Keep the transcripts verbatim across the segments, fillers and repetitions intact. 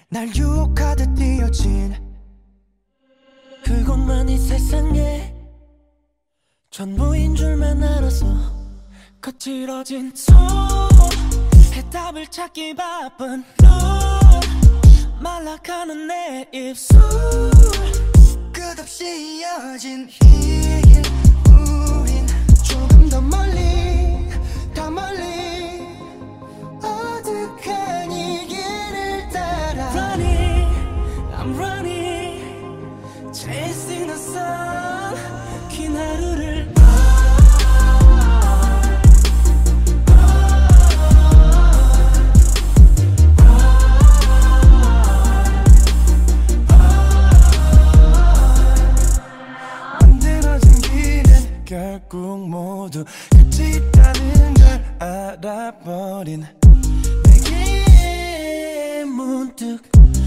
날 유혹하듯 뛰어진 그것만이 세상에 전부인 줄만 알아서 거칠어진 손 해답을 찾기 바쁜 너 말라가는 내 입술 끝없이 이어진 이 길 우린 조금 더 멀리 더 멀리 어둑한 이 길을 따라 Running, I'm running Chasing the sun 긴 하루를 결국 모두 끝이 있다는 걸 알아버린 내게 문득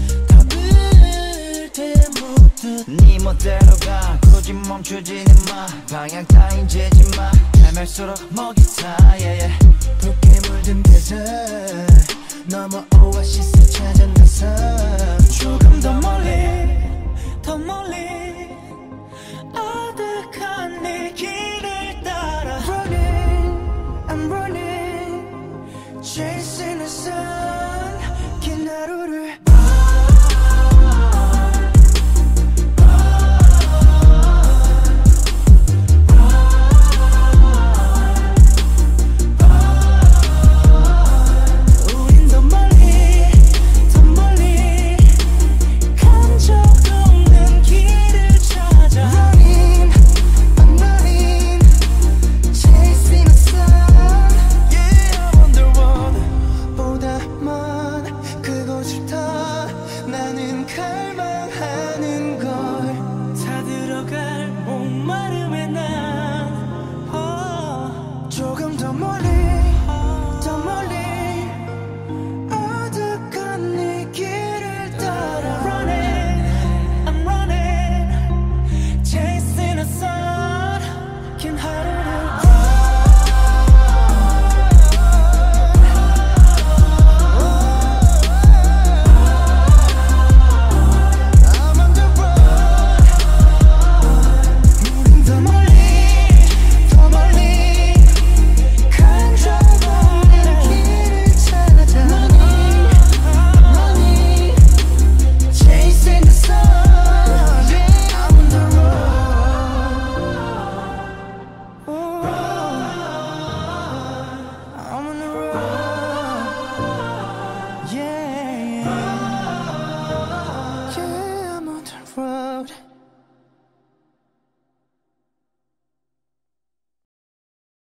답을 되묻듯 네 멋대로 가 굳이 멈추지는 마 방향 따윈 재지 마 헤맬수록 목이 타 yeah, yeah. 붉게 물든 대서 넘어 오아시스 찾은 낯선